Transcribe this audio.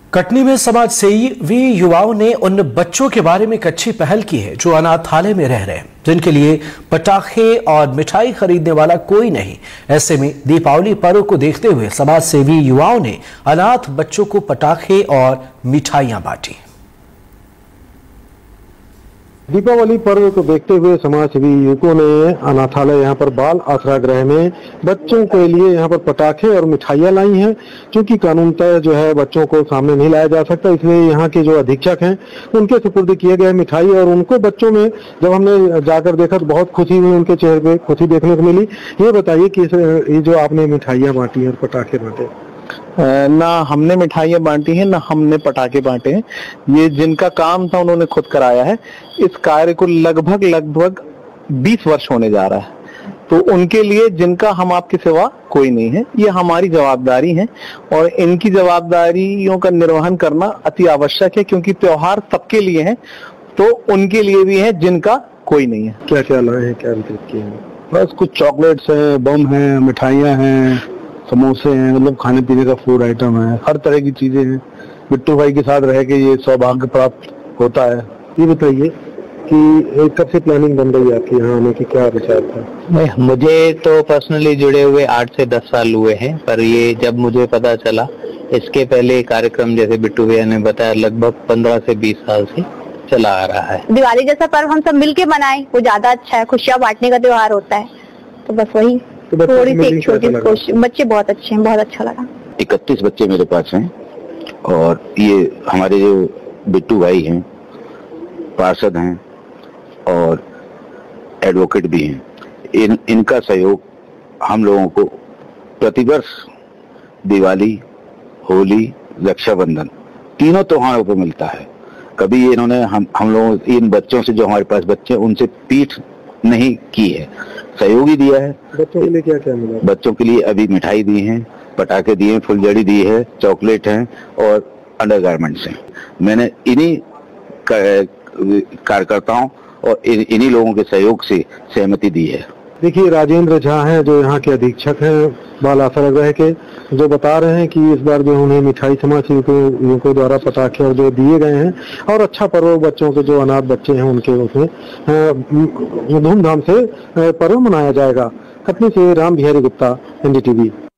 कटनी में समाज सेवी युवाओं ने उन बच्चों के बारे में एक अच्छी पहल की है जो अनाथालय में रह रहे हैं, जिनके लिए पटाखे और मिठाई खरीदने वाला कोई नहीं। ऐसे में दीपावली पर्व को देखते हुए समाज सेवी युवाओं ने अनाथ बच्चों को पटाखे और मिठाइयां बांटी। दीपावली पर्व को देखते हुए समाज सेवी युवकों ने अनाथालय यहाँ पर बाल आश्रय गृह में बच्चों के लिए यहाँ पर पटाखे और मिठाइयाँ लाई हैं। क्योंकि कानूनतः जो है बच्चों को सामने नहीं लाया जा सकता, इसलिए यहाँ के जो अधीक्षक हैं उनके सुपुर्द किए गए मिठाई। और उनको बच्चों में जब हमने जाकर देखा तो बहुत खुशी हुई, उनके चेहरे पे खुशी देखने को मिली। ये बताइए कि ये जो आपने मिठाइयाँ बांटी और पटाखे बांटे, ना हमने मिठाइयाँ बांटी हैं, ना हमने पटाखे बांटे हैं। ये जिनका काम था उन्होंने खुद कराया है। इस कार्य को लगभग 20 वर्ष होने जा रहा है। तो उनके लिए जिनका हम आपके सिवा कोई नहीं है, ये हमारी जवाबदारी है और इनकी जवाबदारियों का निर्वहन करना अति आवश्यक है, क्योंकि त्योहार सबके लिए है तो उनके लिए भी है जिनका कोई नहीं है। क्या क्या लाए हैं, क्या वितरित किए हैं? बस कुछ चॉकलेट्स है, बम है, मिठाइयाँ हैं, समोसे हैं, मतलब खाने पीने का फूड आइटम है, हर तरह की चीजें हैं। बिट्टू भाई के साथ रह के ये सौभाग्य प्राप्त होता है। ये बताइए कि कब से प्लानिंग बन रही है आपके यहाँ आने की, क्या विचार था? मुझे तो पर्सनली जुड़े हुए 8 से 10 साल हुए हैं, पर ये जब मुझे पता चला, इसके पहले कार्यक्रम जैसे बिट्टू भैया ने बताया लगभग 15 से 20 साल से चला आ रहा है। दिवाली जैसा पर्व हम सब मिलके मनाएं वो ज्यादा अच्छा है, खुशियाँ बांटने का त्योहार होता है। तो बस वही थोड़ी सी एक छोटी कोशिश। बच्चे बहुत अच्छे हैं, बहुत अच्छा लगा। 31 बच्चे मेरे पास हैं और ये हमारे जो बिट्टू भाई हैं, पार्षद हैं और एडवोकेट भी हैं, इनका सहयोग हम लोगों को प्रतिवर्ष दिवाली, होली, रक्षाबंधन तीनों त्योहारों पर मिलता है। कभी इन्होंने हम लोगों इन बच्चों से, जो हमारे पास बच्चे, उनसे पीठ नहीं की है, सहयोग ही दिया है। बच्चों के लिए क्या क्या मिला? बच्चों के लिए अभी मिठाई दी है, पटाखे दिए, फुलझड़ी दी है, चॉकलेट हैं और अंडरगारमेंट्स हैं। मैंने इन्हीं कार्यकर्ताओं और इन्हीं लोगों के सहयोग से सहमति दी है। देखिए, राजेंद्र झा हैं जो यहाँ के अधीक्षक हैं बाल आश्रय गृह के, जो बता रहे हैं कि इस बार जो उन्हें मिठाई समाज युवकों द्वारा पटाखे और जो दिए गए हैं और अच्छा पर्व बच्चों के जो अनाथ बच्चे हैं उनके उसमें धूमधाम से पर्व मनाया जाएगा। कटनी से राम बिहारी गुप्ता, NDTV।